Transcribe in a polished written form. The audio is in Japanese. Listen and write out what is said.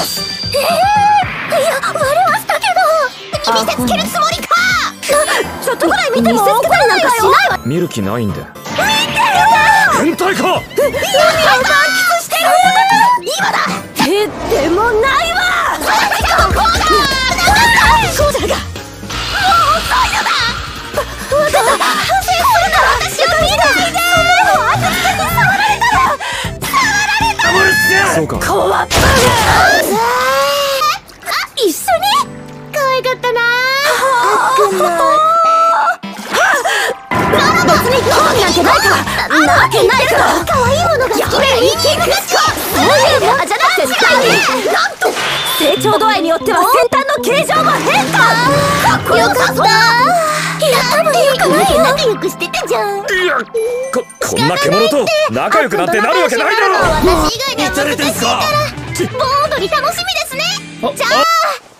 いや、笑わせたけど。見せつけるつもりか。ちょっとぐらい見ても怒らなんかしないわ。 見る気ないんで。 見てよ。 変態か。 意味を満喫してる。今だ。でもないわ。そうだが。もう遅いのだ。わかった。反省するなら私を見ないで。そんなの当てつけて触られたら。 そうか。 怖っバカ。一緒に可愛かったな。別に興味なんてないからなわけないから。可愛いものが好きでいい気がしそういうものじゃなくてなんと成長度合いによっては先端の形状も変化。かっこよかった。いや多分よくないよ。仲良くしてたじゃん。いやこんな獣と仲良くなんてなるわけないだろ。 私以外では難しいから盆踊り楽しみですね。じゃあ